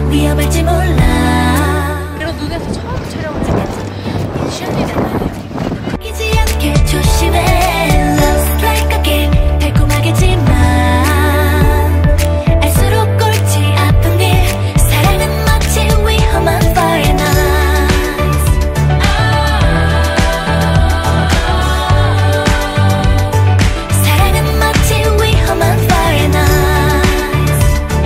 위험할지 몰라. 내가 눈에서 처음 촬영을 했겠지. 쉬운 일이 아니야. 끼지 않게 조심해. Love's like a game. 달콤하겠지만 알수록 골치 아픈 일. 사랑은 마치 위험한 fire nights. 사랑은 마치 위험한 fire nights.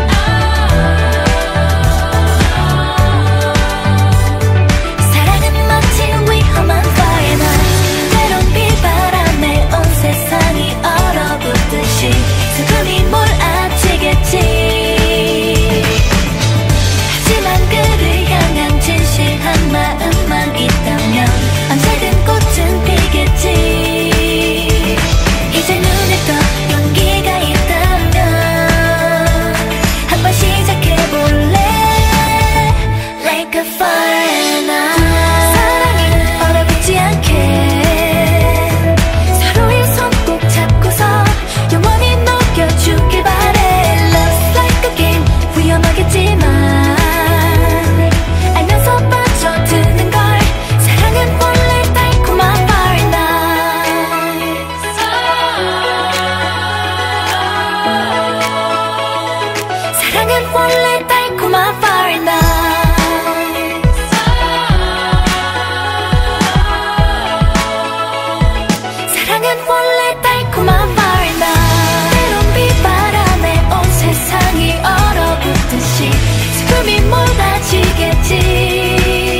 사랑은 마치 위험한 fire nights. 때론 비바람에 온 세상이 얼어붙듯이 슬픔이 몰아치겠지. 하지만 그를 향한 진실한 마음만 있다면 언제든 꽃은 피겠지. 이제 눈에 떠 용기가 있다면 한번 시작해볼래. Like a fire night. 사랑이 얼어붙지 않게 서로의 손 꼭 잡고서 영원히 녹여주길 바래. Love's like a game. 위험하겠지만 알면서 빠져드는 걸. 사랑은 원래 달콤한 fire nights. 사랑은 원래 달콤한 fire nights. 사랑은 원래 달콤한 fire nights. 때론 비바람에 온 세상이 얼어붙듯이 슬픔이 몰아치겠지.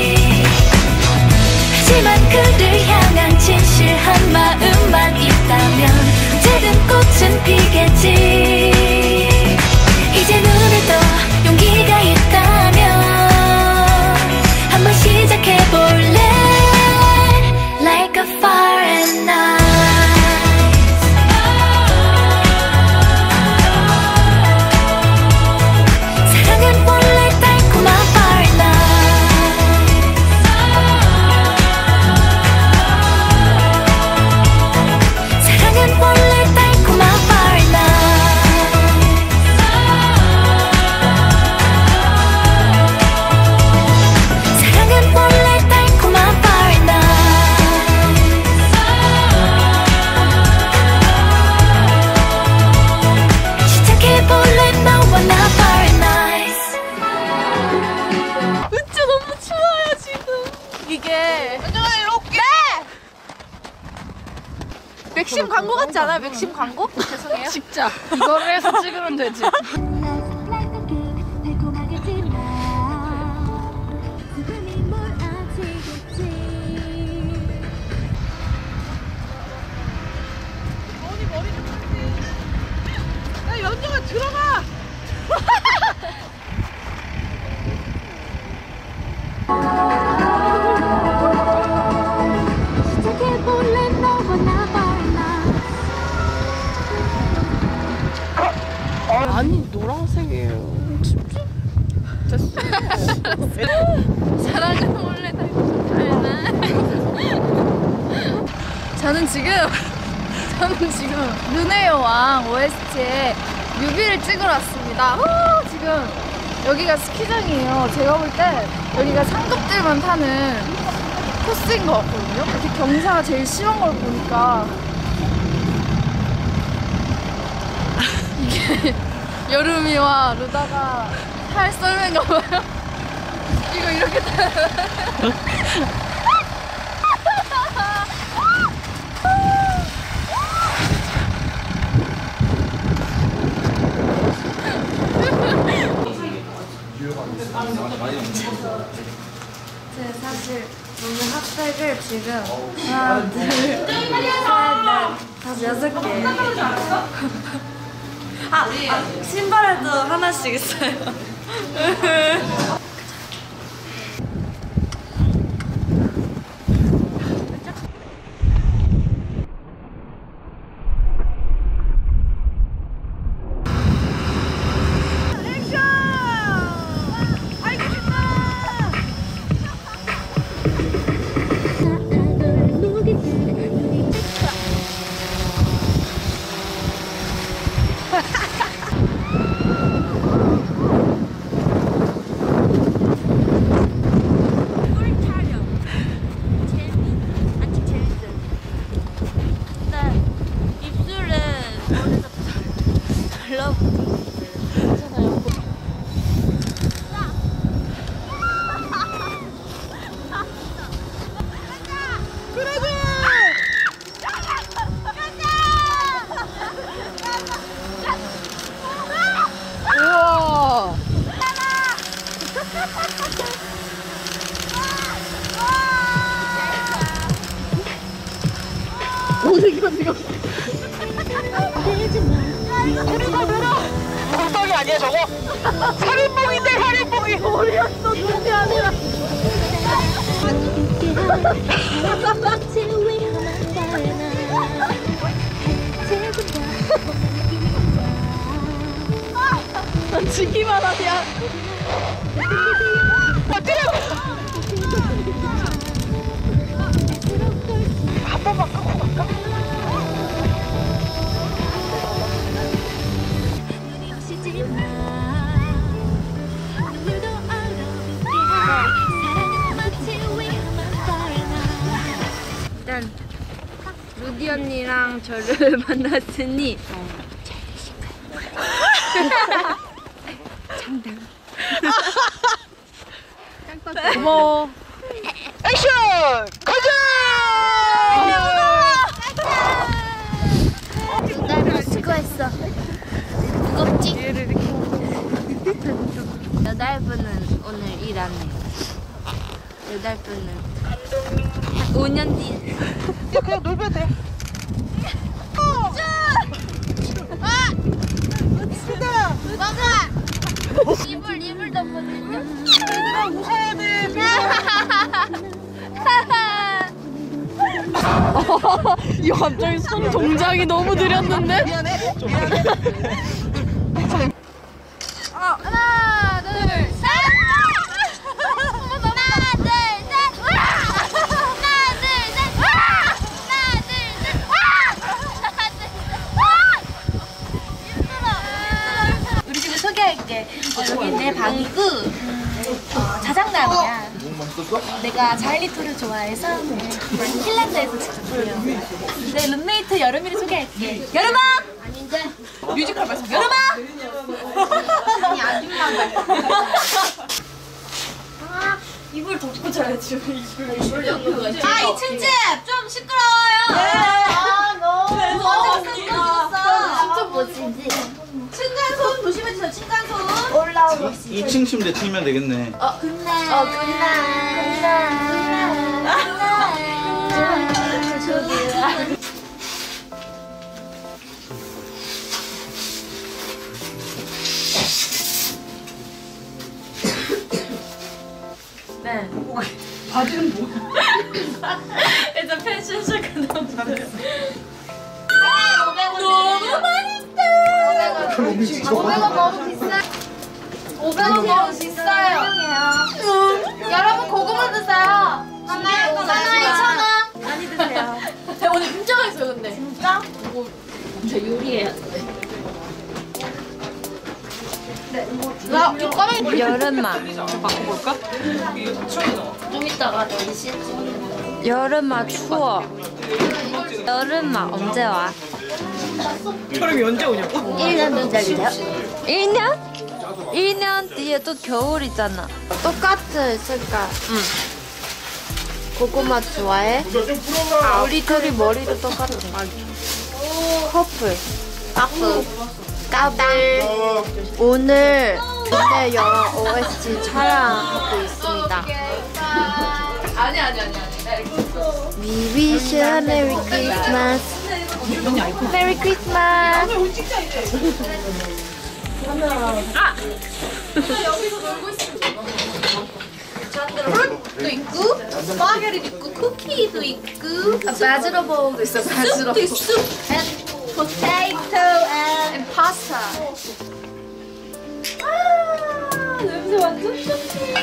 하지만 그를 향한 진실한 마음만 있다면 언제든 꽃은 피겠지. 이제 눈에 떠 용기가 있다면 한번 시작해볼래. Like a fire night. 사랑은 원래 달콤한 fire night. 사랑은 원래 달콤한 fire night. 사랑은 원래 달콤한 fire night. 시작해볼래 너와 나 fire nights. 진짜 너무 추워요 지금. 이게 이렇게 맥심 광고 같지 않아요? 맥심 광고? 죄송해요. 진짜 이거를 해서 찍으면 되지. 야 연정아 들어가. 시작해볼래 너와 나 fire nights. 아니 노란색이에요. 사랑은 원래 달콤한 저는 지금 눈의 여왕 OST에 뮤비를 찍으러 왔습니다. 지금 여기가 스키장이에요. 제가 볼 때 여기가 상급들만 타는 코스인 것 같거든요. 이렇게 경사가 제일 심한 걸 보니까 이게 여름이와 루다가 탈 썰매인가 봐요. 이거 이렇게 제 사실 오늘 핫팩을 지금 하나, 둘, 셋, 넷, 5, 6개. 신발에도 하나씩 있어요. 엉덩이 아니야 저거? 살인봉인데 살인봉이. 머리였어, 눈이 아니라. 난 지기만 하냐. 한 번만 끄고 갈까? 일단 루디 언니랑 저를 만났으니 고마워. 액션! 가자! 나를 수고했어. 무겁지? 여덟 분은 오늘 일 안 해. 여덟 분은 5년 뒤. 야 그냥 놀면 돼. 입을 덮어주냐? 얘들아 웃어야 돼. 이 갑자기 손 동작이 너무 느렸는데? 미안해. 미안해. 하나, 둘, 셋! 하나, 둘, 셋! 하나, 둘, 셋! 하나, 둘, 셋! 하나, 둘, 셋! 힘들어. 우리 집을 소개할게. 여기 내 방이고 자장남이야. 내가 자일리토를 좋아해서 핀란드에서 직접 보려. 내 룸메이트 여름이를 소개할게. 여름아! 아닌데? 뮤지컬 발성. 여름아! 아니, 아줌마가. 이불 덮고 자야지. 아, 2층 집! 좀 시끄러워요! 아, 너. 무서워. 진짜 멋지지? 층간소음 조심해주세요, 층간소음. 올라오고 있어. 2층 침대 치면 되겠네. 네. 바지는 뭐야? 일단 펜션쇼가 너무 잘했어. 너무 맛있어! 500원 너무 비싸. 500원 너무 비싸요. 여러분 고구마 드세요. 하나에 2,000원. 많이 드세요. 오늘 진짜 맛있어요, 근데. 진짜? 저 요리해야 돼. 나 이거는 여름아. 좀 이따가 4시에 여름아 추워. 여름아 언제 와? 1년 전 기다려. 1년? 1년 뒤에 또 겨울이잖아. 똑같은 색깔. 응. 고구마 좋아해? 우리 둘이 머리도 똑같아. 커플. 까불. 오늘 국내 영화 OST 촬영하고 있습니다. 아니. We wish you a Merry Christmas. Merry Christmas. 도 있고, 스파게티도 있고, 쿠키도 있고, 바지러버도 있어, 바지러버. potato and 파스타. 냄새 완전 좋지.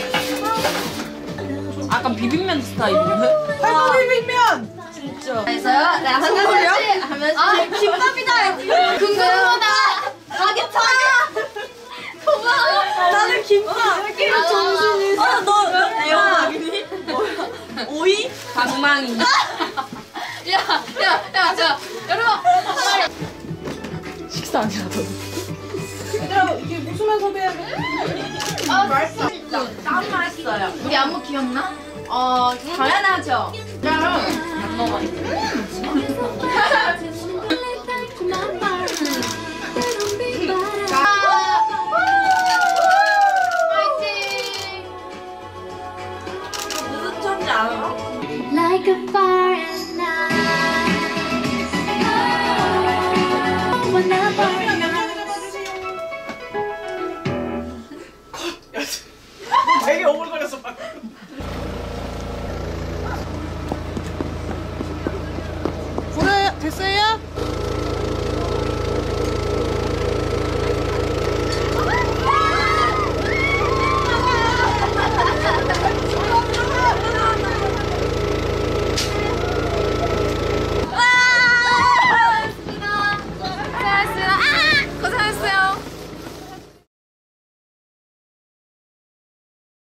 약간 비빔면 스타일인데? 팔도 비빔면. 그래서요, 내가 한가지 하면서. 아, 김밥이다! 궁금하다! 가겠다! 고마워! 나는 김밥! 정신이 있어. 너 영화 아니니? 오이? 방망이. 야, 여러분! 식사 아니라도. 얘들아 이게 무슨 섭외해야 돼? 땀 맛있어요. 우리 안무 기억나? 당연하죠. 안 먹어. Like a foreign night. Oh, when I burn 되게 오글거렸어 방금. 불에 됐어요?